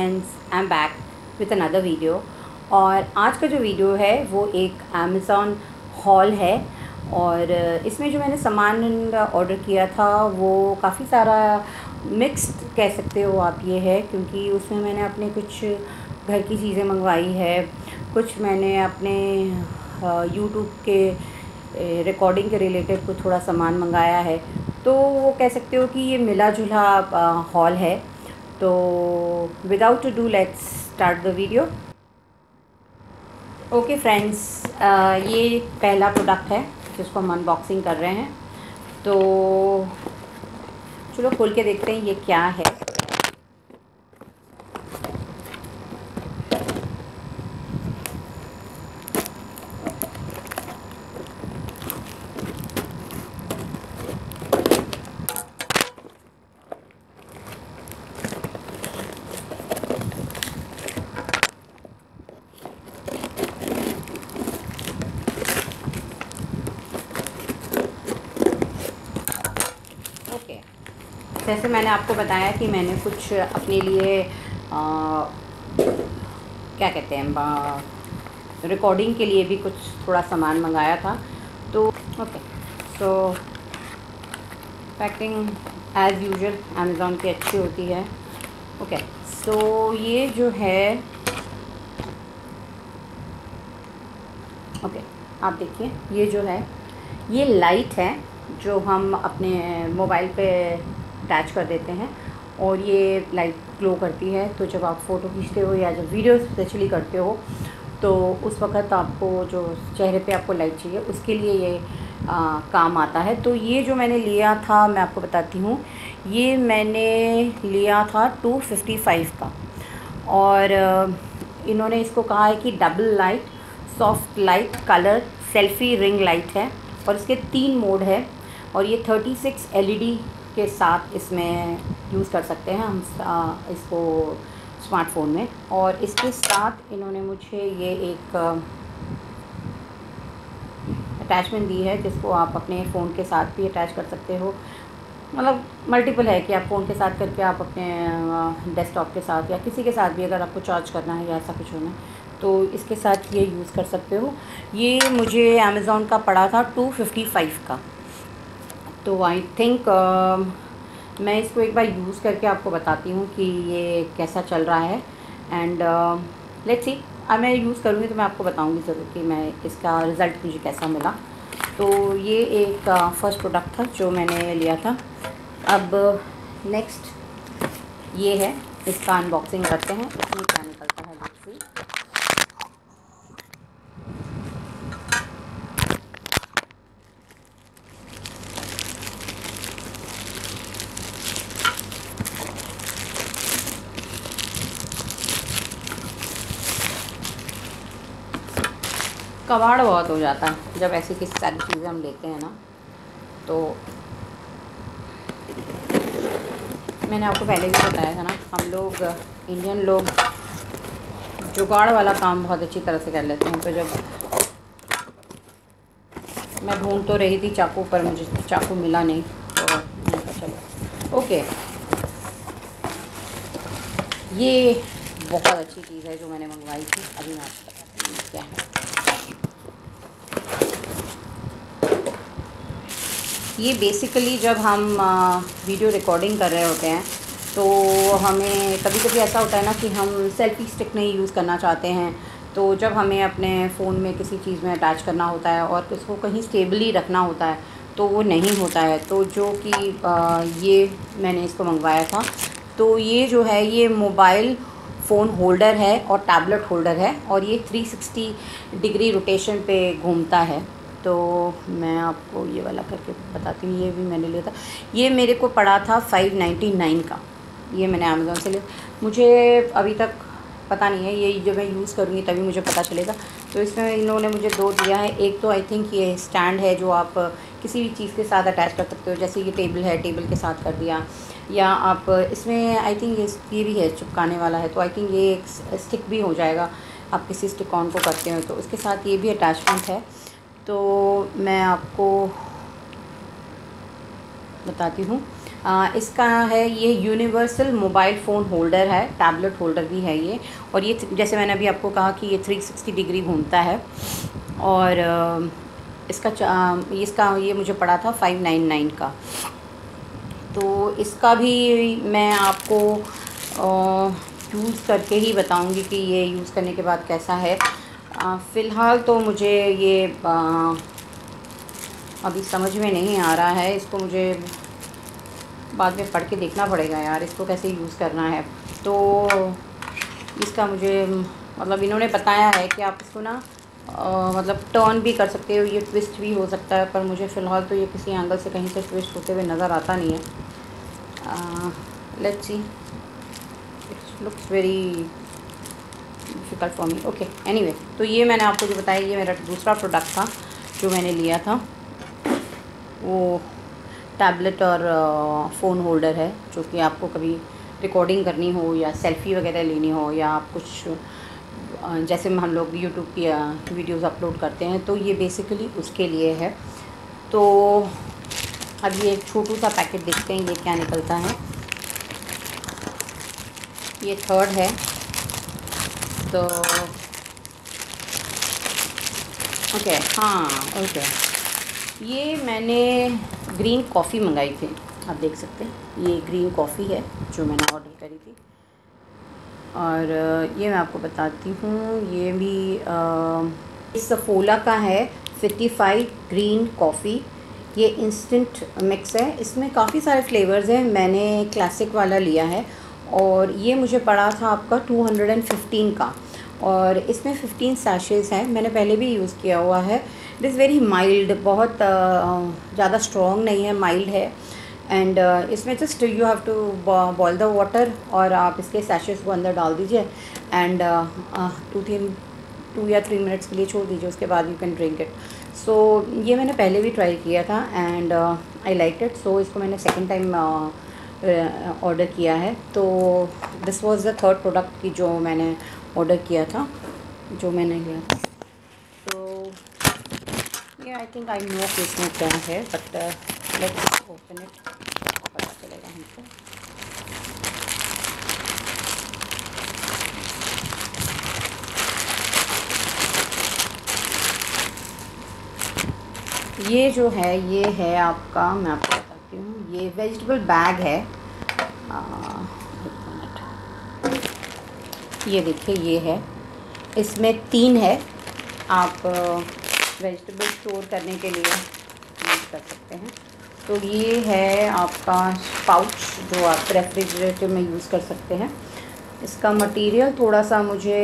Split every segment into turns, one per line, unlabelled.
Friends, I am back with another video. और आज का जो वीडियो है वो एक अमेज़ॉन हॉल है। और इसमें जो मैंने सामान ऑर्डर किया था वो काफ़ी सारा मिक्स्ड कह सकते हो आप ये है, क्योंकि उसमें मैंने अपने कुछ घर की चीज़ें मंगवाई है, कुछ मैंने अपने यूट्यूब के रिकॉर्डिंग के रिलेटेड कुछ थोड़ा सामान मंगाया है। तो वो कह सकते हो कि ये मिला जुला हॉल है। तो without to do let's start the video. Okay friends, ये पहला प्रोडक्ट है जिसको हम अनबॉक्सिंग कर रहे हैं। तो चलो खोल के देखते हैं ये क्या है। ओके, जैसे मैंने आपको बताया कि मैंने कुछ अपने लिए क्या कहते हैं रिकॉर्डिंग के लिए भी कुछ थोड़ा सामान मंगाया था। तो okay, so packing as usual Amazon की अच्छी होती है। ओके, सो ये जो है, ओके आप देखिए, ये जो है ये लाइट है जो हम अपने मोबाइल पे अटैच कर देते हैं और ये लाइट ग्लो करती है। तो जब आप फ़ोटो खींचते हो या जब वीडियो स्पेशली करते हो तो उस वक़्त आपको जो चेहरे पे आपको लाइट चाहिए उसके लिए ये काम आता है। तो ये जो मैंने लिया था मैं आपको बताती हूँ, ये मैंने लिया था 255 का। और इन्होंने इसको कहा है कि double light soft light colour selfie ring light है और इसके 3 मोड है। और ये 36 एलईडी के साथ इसमें यूज़ कर सकते हैं हम इसको स्मार्टफ़ोन में। और इसके साथ इन्होंने मुझे ये एक अटैचमेंट दी है जिसको आप अपने फ़ोन के साथ भी अटैच कर सकते हो। मतलब मल्टीपल है कि आप फ़ोन के साथ करके आप अपने डेस्कटॉप के साथ या किसी के साथ भी अगर आपको चार्ज करना है या ऐसा कुछ होना है तो इसके साथ ये यूज़ कर सकते हो। ये मुझे अमेज़ॉन का पड़ा था 255 का। तो आई थिंक मैं इसको एक बार यूज़ करके आपको बताती हूँ कि ये कैसा चल रहा है। एंड लेट्स सी, अब मैं यूज़ करूँगी तो मैं आपको बताऊँगी ज़रूर कि मैं इसका रिज़ल्ट मुझे कैसा मिला। तो ये एक फ़र्स्ट प्रोडक्ट था जो मैंने लिया था। अब नेक्स्ट ये है, इसका अनबॉक्सिंग करते हैं, इसमें क्या निकलता है लेट्स सी। कबाड़ बहुत हो जाता है जब ऐसी किसी सारी चीज़ें हम लेते हैं ना। तो मैंने आपको पहले भी बताया था ना, हम लोग इंडियन लोग जुगाड़ वाला काम बहुत अच्छी तरह से कर लेते हैं। तो जब मैं ढूंढ तो रही थी चाकू, पर मुझे चाकू मिला नहीं, तो मैंने कहा चलो ओके। ये बहुत अच्छी चीज़ है जो मैंने मंगवाई थी, अभी मैं आपको बताती हूँ क्या है। ये बेसिकली जब हम वीडियो रिकॉर्डिंग कर रहे होते हैं तो हमें कभी कभी ऐसा होता है ना कि हम सेल्फ़ी स्टिक नहीं यूज़ करना चाहते हैं। तो जब हमें अपने फ़ोन में किसी चीज़ में अटैच करना होता है और उसको कहीं स्टेबली रखना होता है तो वो नहीं होता है। तो जो कि ये मैंने इसको मंगवाया था। तो ये जो है ये मोबाइल फ़ोन होल्डर है और टैबलेट होल्डर है और ये 360 डिग्री रोटेशन पे घूमता है। तो मैं आपको ये वाला करके बताती हूँ, ये भी मैंने लिया था। ये मेरे को पड़ा था 599 का। ये मैंने अमेज़ॉन से लिया। मुझे अभी तक पता नहीं है, ये जब मैं यूज़ करूँगी तभी मुझे पता चलेगा। तो इसमें इन्होंने मुझे 2 दिया है। एक तो आई थिंक ये स्टैंड है जो आप किसी भी चीज़ के साथ अटैच कर सकते हो, जैसे ये टेबल है, टेबल के साथ कर दिया। या आप इसमें आई थिंक ये भी है चिपकाने वाला है, तो आई थिंक ये एक स्टिक भी हो जाएगा। आप किसी स्टिक ऑन को करते हो तो उसके साथ ये भी अटैचमेंट है। तो मैं आपको बताती हूँ। इसका है ये यूनिवर्सल मोबाइल फ़ोन होल्डर है, टैबलेट होल्डर भी है ये। और ये जैसे मैंने अभी आपको कहा कि ये 360 डिग्री घूमता है। और इसका ये मुझे पड़ा था 599 का। तो इसका भी मैं आपको यूज़ करके ही बताऊंगी कि ये यूज़ करने के बाद कैसा है। फ़िलहाल तो मुझे ये अभी समझ में नहीं आ रहा है। इसको मुझे बाद में पढ़ के देखना पड़ेगा यार, इसको कैसे यूज़ करना है। तो इसका मुझे मतलब इन्होंने बताया है कि आप इसको ना मतलब टर्न भी कर सकते हो, ये ट्विस्ट भी हो सकता है, पर मुझे फ़िलहाल तो ये किसी एंगल से कहीं से ट्विस्ट होते हुए नज़र आता नहीं है। Let's see, it looks very difficult for me. Okay, anyway, तो ये मैंने आपको जो बताया ये मेरा दूसरा प्रोडक्ट था जो मैंने लिया था। वो टैबलेट और फ़ोन होल्डर है, जो कि आपको कभी रिकॉर्डिंग करनी हो या सेल्फ़ी वगैरह लेनी हो, या आप कुछ जैसे हम लोग यूट्यूब की वीडियोज़ अपलोड करते हैं, तो ये बेसिकली उसके लिए है। तो अब ये एक छोटू सा पैकेट देखते हैं ये क्या निकलता है। ये थर्ड है। तो ओके, हाँ ओके, ये मैंने ग्रीन कॉफ़ी मंगाई थी, आप देख सकते हैं ये ग्रीन कॉफ़ी है जो मैंने ऑर्डर करी थी। और ये मैं आपको बताती हूँ, ये भी सफोला का है, फिटिफाइड ग्रीन कॉफ़ी। ये इंस्टेंट मिक्स है, इसमें काफ़ी सारे फ्लेवर्स हैं। मैंने क्लासिक वाला लिया है और ये मुझे पड़ा था आपका 215 का। और इसमें 15 सैशेज़ हैं, मैंने पहले भी यूज़ किया हुआ है। इट इज़ वेरी माइल्ड, बहुत ज़्यादा स्ट्रॉन्ग नहीं है, माइल्ड है। एंड इसमें just you have to boil the water और आप इसके सैशेज़ को अंदर डाल दीजिए एंड 2 या 3 मिनट्स के लिए छोड़ दीजिए, उसके बाद you can drink it. So ये मैंने पहले भी ट्राई किया था and I like it. So इसको मैंने सेकेंड टाइम ऑर्डर किया है। तो this was the third product की जो मैंने ऑर्डर किया था, जो मैंने लिया था। तो ये आई थिंक आई नो कि इसमें क्या है, बट लेट्स ओपन इट, पता चलेगा हमको। ये जो है ये है आपका, मैं आपको बताती हूँ, ये वेजिटेबल बैग है। ये देखिए ये है, इसमें 3 है। आप वेजिटेबल स्टोर करने के लिए यूज़ कर सकते हैं। तो ये है आपका पाउच जो आप रेफ्रिजरेटर में यूज़ कर सकते हैं। इसका मटेरियल थोड़ा सा मुझे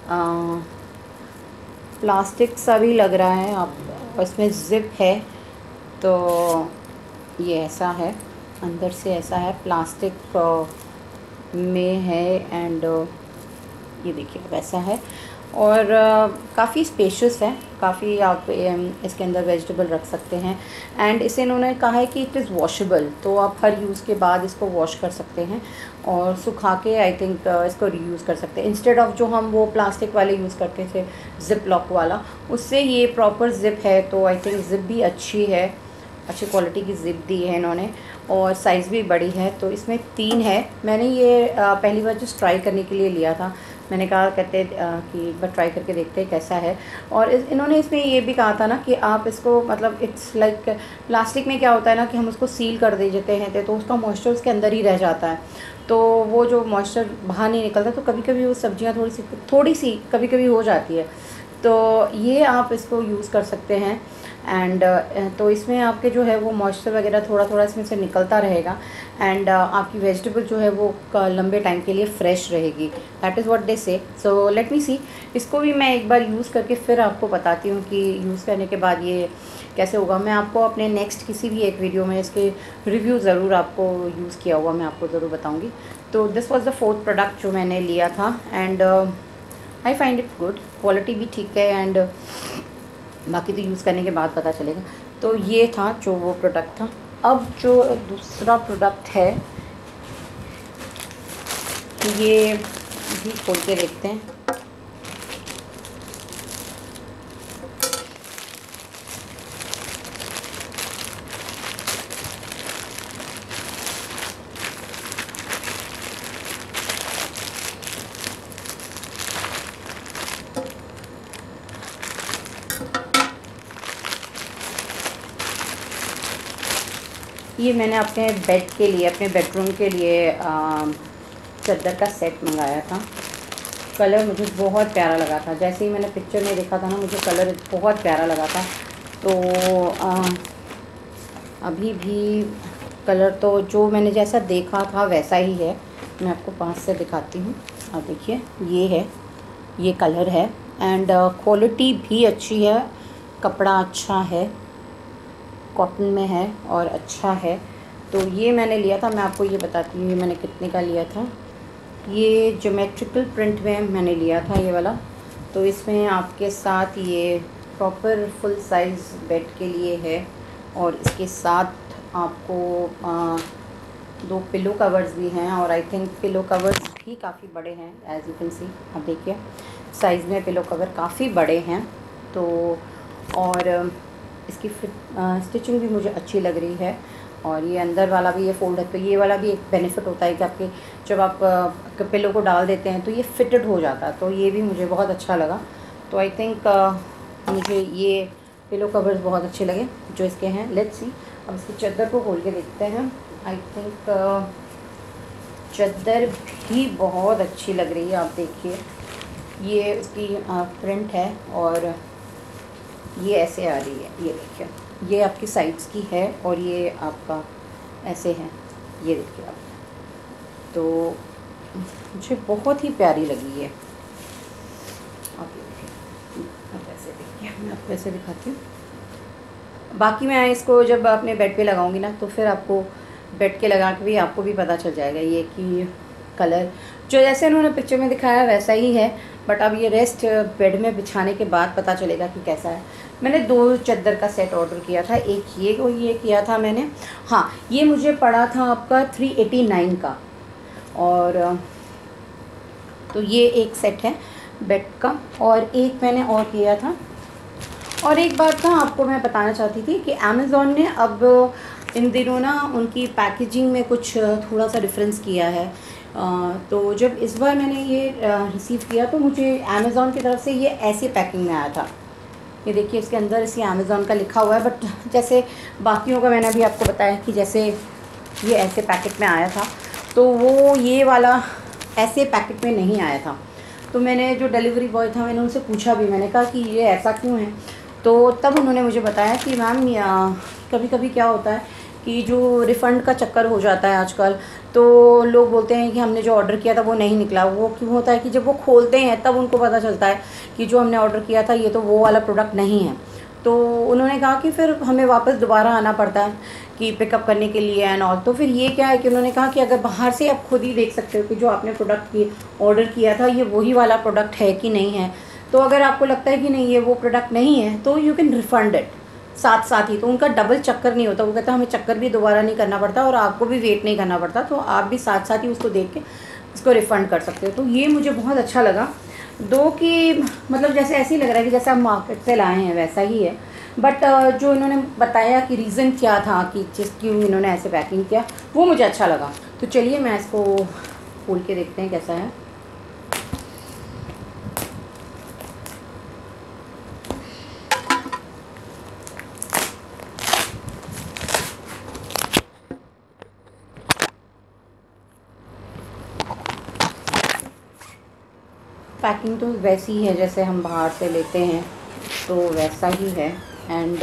प्लास्टिक सा भी लग रहा है, आप इसमें ज़िप है। तो ये ऐसा है, अंदर से ऐसा है, प्लास्टिक में है। एंड ये देखिए वैसा है और काफ़ी स्पेशियस है, काफ़ी आप इसके अंदर वेजिटेबल रख सकते हैं। एंड इसे इन्होंने कहा है कि इट इज़ वॉशेबल, तो आप हर यूज़ के बाद इसको वॉश कर सकते हैं और सुखा के आई थिंक इसको रीयूज़ कर सकते हैं, इंस्टेड ऑफ जो हम वो प्लास्टिक वाले यूज़ करते थे ज़िप लॉक वाला, उससे ये प्रॉपर ज़िप है। तो आई थिंक ज़िप भी अच्छी है, अच्छी क्वालिटी की ज़िप दी है इन्होंने और साइज़ भी बड़ी है। तो इसमें 3 है। मैंने ये पहली बार जस्ट ट्राई करने के लिए लिया था, मैंने कहा कहते कि एक बार ट्राई करके देखते हैं कैसा है। और इन्होंने इसमें ये भी कहा था ना कि आप इसको मतलब इट्स लाइक प्लास्टिक में क्या होता है ना कि हम उसको सील कर दे देते हैं तो उसका मॉइस्चर उसके अंदर ही रह जाता है, तो वो जो मॉइस्चर बाहर नहीं निकलता, तो कभी कभी वो सब्जियां थोड़ी सी कभी कभी हो जाती है। तो ये आप इसको यूज़ कर सकते हैं। एंड तो इसमें आपके जो है वो मॉइस्चर वगैरह थोड़ा थोड़ा इसमें से निकलता रहेगा एंड आपकी वेजिटेबल जो है वो लंबे टाइम के लिए फ़्रेश रहेगी। दैट इज़ व्हाट दे से। सो लेट मी सी, इसको भी मैं एक बार यूज़ करके फिर आपको बताती हूँ कि यूज़ करने के बाद ये कैसे होगा। मैं आपको अपने नेक्स्ट किसी भी एक वीडियो में इसके रिव्यू ज़रूर आपको यूज़ किया हुआ मैं आपको ज़रूर बताऊँगी। तो this was the 4th product जो मैंने लिया था and I find it good, quality भी ठीक है एंड बाकी तो यूज़ करने के बाद पता चलेगा। तो ये था जो वो प्रोडक्ट था। अब जो दूसरा प्रोडक्ट है ये भी खोल के देखते हैं। ये मैंने अपने बेड के लिए, अपने बेडरूम के लिए चादर का सेट मंगाया था। कलर मुझे बहुत प्यारा लगा था, जैसे ही मैंने पिक्चर में देखा था ना, मुझे कलर बहुत प्यारा लगा था। तो अभी भी कलर तो जो मैंने जैसा देखा था वैसा ही है। मैं आपको पास से दिखाती हूँ। आप देखिए, ये है, ये कलर है एंड क्वालिटी भी अच्छी है, कपड़ा अच्छा है, कॉटन में है और अच्छा है। तो ये मैंने लिया था, मैं आपको ये बताती हूँ ये मैंने कितने का लिया था। ये ज्योमेट्रिकल प्रिंट में मैंने लिया था ये वाला। तो इसमें आपके साथ ये प्रॉपर फुल साइज़ बेड के लिए है और इसके साथ आपको 2 पिलो कवर्स भी हैं और आई थिंक पिलो कवर्स भी काफ़ी बड़े हैं, एज़ यू कैन सी। आप देखिए साइज़ में पिलो कवर काफ़ी बड़े हैं। तो और इसकी स्टिचिंग भी मुझे अच्छी लग रही है और ये अंदर वाला भी ये फोल्ड है। तो ये वाला भी एक बेनिफिट होता है कि आपके जब आप पिलो को डाल देते हैं तो ये फिटेड हो जाता है, तो ये भी मुझे बहुत अच्छा लगा। तो आई थिंक मुझे ये पिलो कवर्स बहुत अच्छे लगे जो इसके हैं। लेट्स सी, अब इसकी चादर को खोल के देखते हैं। आई थिंक चादर भी बहुत अच्छी लग रही है। आप देखिए, ये उसकी प्रिंट है और ये ऐसे आ रही है, ये देखिए, ये आपकी साइड्स की है और ये आपका ऐसे है, ये देखिए आप। तो मुझे बहुत ही प्यारी लगी है। आप देखिए, आप ऐसे देखिए, मैं आपको ऐसे दिखाती हूँ। बाकी मैं इसको जब अपने बेड पे लगाऊंगी ना, तो फिर आपको बेड के लगा के भी आपको भी पता चल जाएगा ये कि कलर जो जैसे उन्होंने पिक्चर में दिखाया वैसा ही है, बट अब ये रेस्ट बेड में बिछाने के बाद पता चलेगा कि कैसा है। मैंने 2 चादर का सेट ऑर्डर किया था, एक ये और ये किया था मैंने। हाँ, ये मुझे पड़ा था आपका 389 का। और तो ये एक सेट है बेड का और एक मैंने और किया था। और एक बात ना आपको मैं बताना चाहती थी कि अमेज़ॉन ने अब इन दिनों ना उनकी पैकेजिंग में कुछ थोड़ा सा डिफरेंस किया है। तो जब इस बार मैंने ये रिसीव किया तो मुझे अमेज़ॉन की तरफ से ये ऐसी पैकिंग में आया था। ये देखिए, इसके अंदर इसी अमेज़ॉन का लिखा हुआ है, बट जैसे बाकियों का मैंने अभी आपको बताया कि जैसे ये ऐसे पैकेट में आया था, तो वो ये वाला ऐसे पैकेट में नहीं आया था। तो मैंने जो डिलीवरी बॉय था मैंने उनसे पूछा भी, मैंने कहा कि ये ऐसा क्यों है। तो तब उन्होंने मुझे बताया कि मैम कभी कभी क्या होता है कि जो रिफ़ंड का चक्कर हो जाता है आजकल, तो लोग बोलते हैं कि हमने जो ऑर्डर किया था वो नहीं निकला। वो क्यों होता है कि जब वो खोलते हैं तब उनको पता चलता है कि जो हमने ऑर्डर किया था ये तो वो वाला प्रोडक्ट नहीं है। तो उन्होंने कहा कि फिर हमें वापस दोबारा आना पड़ता है कि पिकअप करने के लिए एंड ऑल। तो फिर ये क्या है कि उन्होंने कहा कि अगर बाहर से आप खुद ही देख सकते हो कि जो आपने प्रोडक्ट की ऑर्डर किया था ये वही वाला प्रोडक्ट है कि नहीं है। तो अगर आपको लगता है कि नहीं ये वो प्रोडक्ट नहीं है तो यू कैन रिफ़ंड इट साथ ही। तो उनका डबल चक्कर नहीं होता, वो कहता हमें चक्कर भी दोबारा नहीं करना पड़ता और आपको भी वेट नहीं करना पड़ता, तो आप भी साथ ही उसको देख के उसको रिफ़ंड कर सकते हो। तो ये मुझे बहुत अच्छा लगा। दो कि मतलब जैसे ऐसे ही लग रहा है कि जैसे आप मार्केट से लाए हैं वैसा ही है, बट जो इन्होंने बताया कि रीज़न क्या था कि क्यों इन्होंने ऐसे पैकिंग किया वो मुझे अच्छा लगा। तो चलिए मैं इसको खोल के देखते हैं कैसा है। पैकिंग तो वैसी ही है जैसे हम बाहर से लेते हैं, तो वैसा ही है। एंड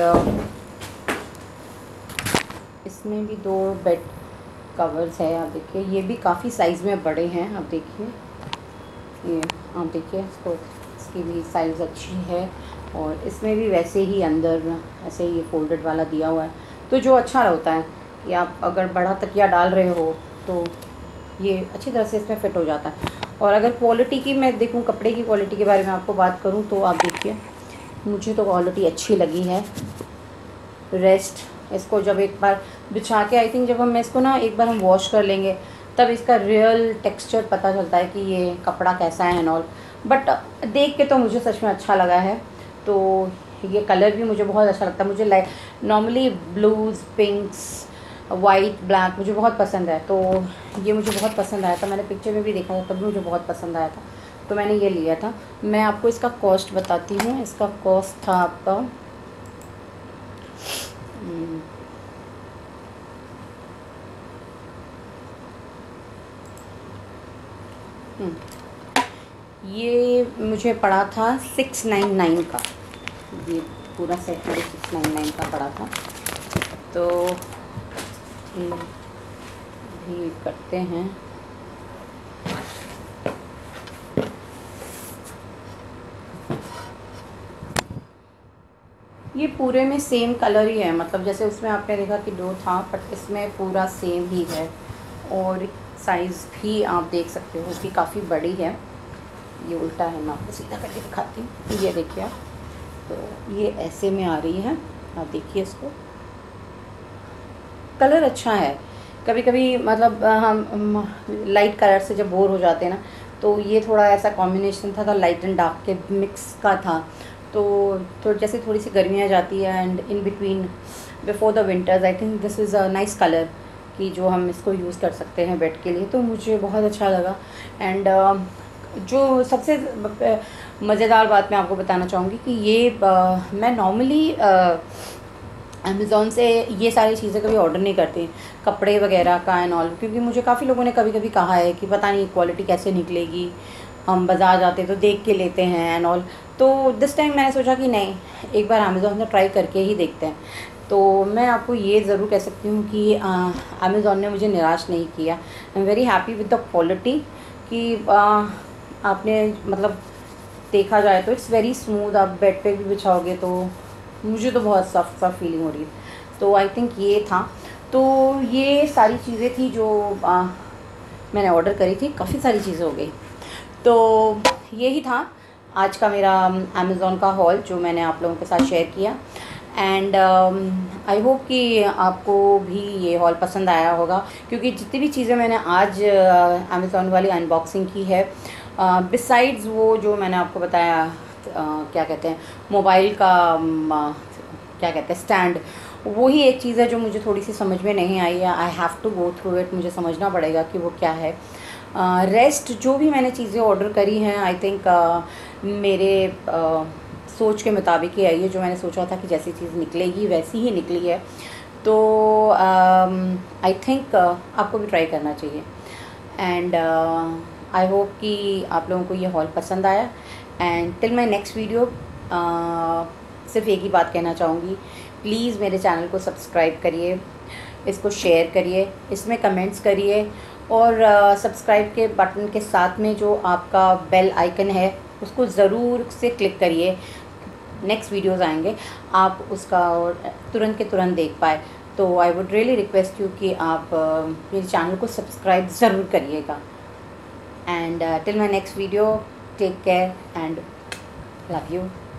इसमें भी 2 बेड कवर्स है। आप देखिए, ये भी काफ़ी साइज़ में बड़े हैं। आप देखिए, ये आप देखिए इसको, इसकी भी साइज़ अच्छी है और इसमें भी वैसे ही अंदर ऐसे ही फोल्डेड वाला दिया हुआ है। तो जो अच्छा होता है कि आप अगर बड़ा तकिया डाल रहे हो तो ये अच्छी तरह से इसमें फ़िट हो जाता है। और अगर क्वालिटी की मैं देखूं, कपड़े की क्वालिटी के बारे में आपको बात करूं, तो आप देखिए मुझे तो क्वालिटी अच्छी लगी है। रेस्ट इसको जब एक बार बिछा के, आई थिंक जब हम इसको ना एक बार हम वॉश कर लेंगे तब इसका रियल टेक्सचर पता चलता है कि ये कपड़ा कैसा है एंड ऑल। बट देख के तो मुझे सच में अच्छा लगा है। तो ये कलर भी मुझे बहुत अच्छा लगता है। मुझे like normally blues, pinks, white, black मुझे बहुत पसंद है, तो ये मुझे बहुत पसंद आया था। मैंने पिक्चर में भी देखा था तब भी मुझे बहुत पसंद आया था, तो मैंने ये लिया था। मैं आपको इसका कॉस्ट बताती हूँ। इसका कॉस्ट था आपका ये मुझे पड़ा था 699 का, ये पूरा सेट मुझे 699 का पड़ा था। तो ये करते हैं। ये पूरे में सेम कलर ही है, मतलब जैसे उसमें आपने देखा कि 2 था, बट इसमें पूरा सेम ही है। और साइज़ भी आप देख सकते हो कि काफ़ी बड़ी है। ये उल्टा है, मैं आपको सीधा करके दिखाती हूँ। ये देखिए आप, तो ये ऐसे में आ रही है, आप देखिए इसको। कलर अच्छा है। कभी कभी मतलब हम लाइट कलर से जब बोर हो जाते हैं ना, तो ये थोड़ा ऐसा कॉम्बिनेशन था लाइट एंड डार्क के मिक्स का था। तो जैसे थोड़ी सी गर्मियाँ जाती है and in between before the winters, I think this is a nice colour कि जो हम इसको यूज़ कर सकते हैं बेड के लिए। तो मुझे बहुत अच्छा लगा। एंड जो सबसे मज़ेदार बात मैं आपको बताना चाहूँगी कि ये मैं नॉर्मली अमेज़ॉन से ये सारी चीज़ें कभी ऑर्डर नहीं करती, कपड़े वगैरह का एंड ऑल, क्योंकि मुझे काफ़ी लोगों ने कभी कभी कहा है कि पता नहीं क्वालिटी कैसे निकलेगी, हम बाज़ार जाते तो देख के लेते हैं एंड ऑल। तो दिस टाइम मैंने सोचा कि नहीं, एक बार अमेज़ॉन से ट्राई करके ही देखते हैं। तो मैं आपको ये ज़रूर कह सकती हूँ कि अमेज़ॉन ने मुझे निराश नहीं किया। I am very happy with the quality कि आपने मतलब देखा जाए तो इट्स वेरी स्मूथ। आप बेड पे भी बिछाओगे तो मुझे तो बहुत सॉफ्ट फीलिंग हो रही है। तो आई थिंक ये था। तो ये सारी चीज़ें थी जो मैंने ऑर्डर करी थी। काफ़ी सारी चीज़ें हो गई। तो यही था आज का मेरा अमेज़ॉन का हॉल जो मैंने आप लोगों के साथ शेयर किया। एंड आई होप कि आपको भी ये हॉल पसंद आया होगा, क्योंकि जितनी भी चीज़ें मैंने आज अमेज़ॉन वाली अनबॉक्सिंग की है, बिसाइड्स वो जो मैंने आपको बताया क्या कहते हैं मोबाइल का क्या कहते हैं स्टैंड, वही एक चीज़ है जो मुझे थोड़ी सी समझ में नहीं आई है। I have to go through it, मुझे समझना पड़ेगा कि वो क्या है। रेस्ट जो भी मैंने चीज़ें ऑर्डर करी हैं, आई थिंक मेरे सोच के मुताबिक ही आई है। जो मैंने सोचा था कि जैसी चीज़ निकलेगी वैसी ही निकली है। तो आई थिंक आपको भी ट्राई करना चाहिए। एंड आई होप कि आप लोगों को ये हॉल पसंद आया। And till my next video सिर्फ एक ही बात कहना चाहूँगी, प्लीज़ मेरे चैनल को सब्सक्राइब करिए, इसको शेयर करिए, इसमें कमेंट्स करिए, और सब्सक्राइब के बटन के साथ में जो आपका बेल आइकन है उसको ज़रूर से क्लिक करिए। नेक्स्ट वीडियोज़ आएंगे, आप उसका तुरंत के तुरंत देख पाए। तो I would really request you कि आप मेरे चैनल को सब्सक्राइब ज़रूर करिएगा। And till my next video, take care and love you.